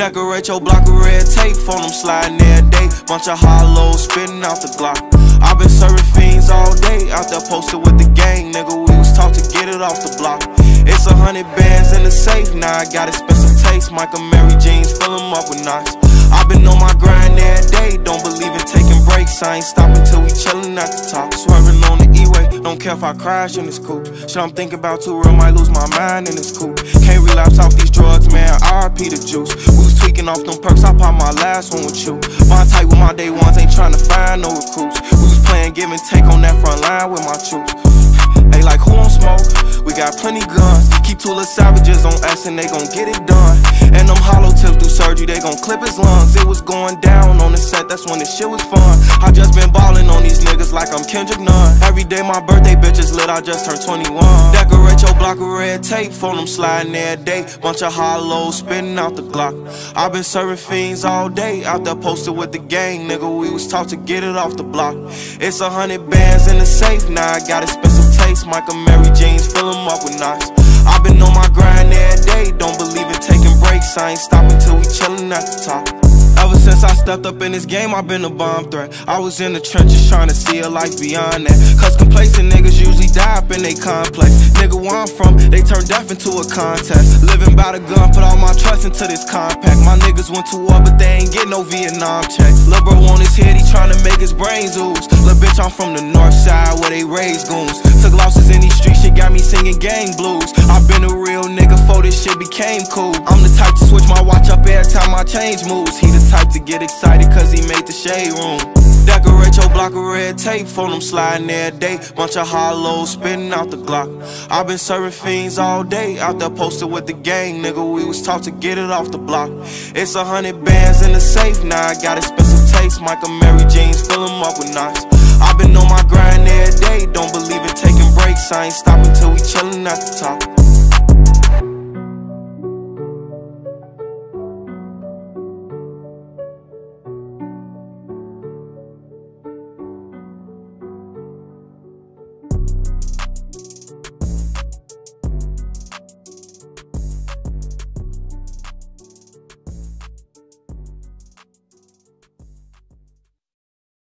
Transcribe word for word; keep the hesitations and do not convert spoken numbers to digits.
Decorate your block with red tape, phone them sliding every day. Bunch of hollows spitting out the Glock. I been serving fiends all day, out there posted with the gang, nigga. We was taught to get it off the block. It's a hundred bands in the safe, now I got expensive taste. Michael Mary jeans, fill them up with knots. I been on my grind every day, don't believe in taking breaks. I ain't stopping till we chillin' at the top. Swerving on the E-way, don't care if I crash in this coupe. Shit I'm thinking about too real, might lose my mind in this coupe. Can't relapse off these drugs, man, R I P the juice. We was tweaking off them perks, I popped my last one with you. My tight with my day ones, ain't trying to find no recruits. We was playing give and take on that front line with my troops. They like who don't smoke, we got plenty guns. Keep two little savages on us and they gon' get it done. And them hollow tips do surgery, they gon' clip his lungs. It was going down on the set, that's when this shit was fun. I just been ballin' on these niggas like I'm Kendrick Nunn. Every day my birthday bitches lit, I just turned twenty-one. Decorate your block with red tape, phone them sliding every day. Bunch of hollows spitting out the Glock. I been serving fiends all day, out there posted with the gang, nigga. We was taught to get it off the block. It's a hundred bands in the safe, now I got expensive taste. Michael Mary jeans, fill them up with knots. I been on my grind every day, don't believe in taking breaks. I ain't stopping till we chillin' at the top. Ever since I stepped up in this game, I've been a bomb threat. I was in the trenches trying to see a life beyond that. Cause complacent niggas usually die up in they complex. Nigga, where I'm from, they turn death into a contest. Living by the gun, put all my trust into this compact. My niggas went to war, but they ain't get no Vietnam checks. Lil' bro on his head, he tryna make his brains ooze. Lil' bitch, I'm from the north side where they raise goons. Took losses in these streets, shit got me singing gang blues. I been a real nigga before this shit became cool. I'm the type to switch my watch up every time I change moves. He the type to get excited cause he made the shade room. Decorate your block with red tape, phone them sliding every day. Bunch of hollows spitting out the Glock. I been serving fiends all day, out there posted with the gang, nigga. We was taught to get it off the block. It's a hundred bands in the safe, now I got expensive taste. Michael Mary jeans, fill them up with knots. I been on my grind every day, don't believe in taking breaks. I ain't stopping till we chillin' at the top.